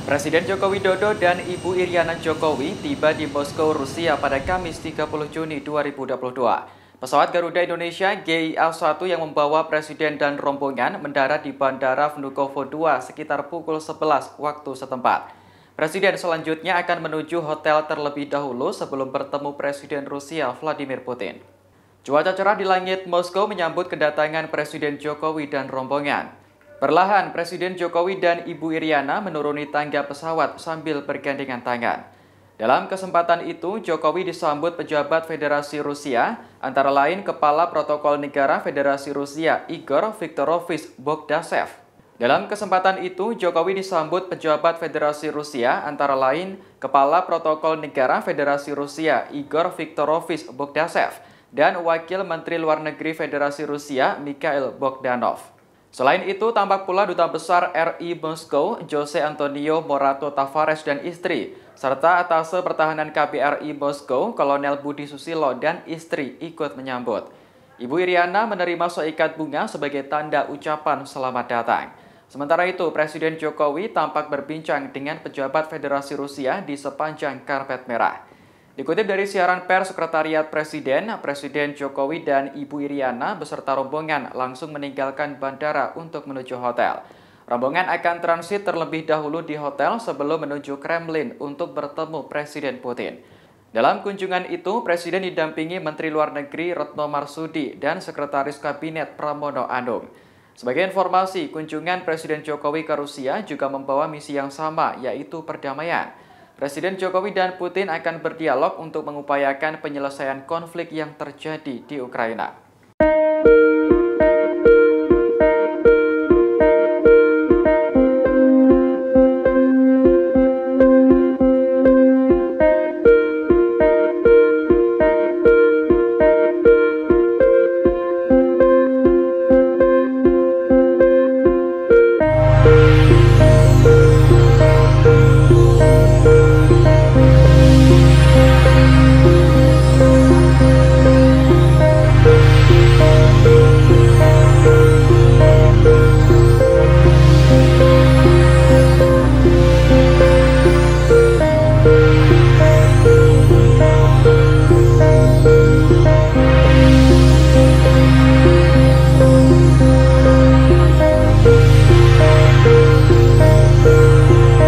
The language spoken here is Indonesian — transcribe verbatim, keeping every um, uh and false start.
Presiden Joko Widodo dan Ibu Iriana Jokowi tiba di Moskow, Rusia pada Kamis tiga puluh Juni dua ribu dua puluh dua. Pesawat Garuda Indonesia G I A satu yang membawa Presiden dan rombongan mendarat di Bandara Vnukovo dua sekitar pukul sebelas waktu setempat. Presiden selanjutnya akan menuju hotel terlebih dahulu sebelum bertemu Presiden Rusia Vladimir Putin. Cuaca cerah di langit Moskow menyambut kedatangan Presiden Jokowi dan rombongan. Perlahan, Presiden Jokowi dan Ibu Iriana menuruni tangga pesawat sambil bergandengan tangan. Dalam kesempatan itu, Jokowi disambut pejabat Federasi Rusia, antara lain Kepala Protokol Negara Federasi Rusia Igor Viktorovich Bogdasev. Dalam kesempatan itu, Jokowi disambut pejabat Federasi Rusia, antara lain Kepala Protokol Negara Federasi Rusia Igor Viktorovich Bogdasev dan Wakil Menteri Luar Negeri Federasi Rusia Mikhail Bogdanov. Selain itu, tampak pula Duta Besar R I Moskow, Jose Antonio Morato Tavares dan istri, serta Atase Pertahanan K B R I Moskow, Kolonel Budi Susilo dan istri ikut menyambut. Ibu Iriana menerima seikat bunga sebagai tanda ucapan selamat datang. Sementara itu, Presiden Jokowi tampak berbincang dengan pejabat Federasi Rusia di sepanjang karpet merah. Dikutip dari siaran pers Sekretariat Presiden, Presiden Jokowi dan Ibu Iriana beserta rombongan langsung meninggalkan bandara untuk menuju hotel. Rombongan akan transit terlebih dahulu di hotel sebelum menuju Kremlin untuk bertemu Presiden Putin. Dalam kunjungan itu, Presiden didampingi Menteri Luar Negeri Retno Marsudi dan Sekretaris Kabinet Pramono Anung. Sebagai informasi, kunjungan Presiden Jokowi ke Rusia juga membawa misi yang sama, yaitu perdamaian. Presiden Jokowi dan Putin akan berdialog untuk mengupayakan penyelesaian konflik yang terjadi di Ukraina.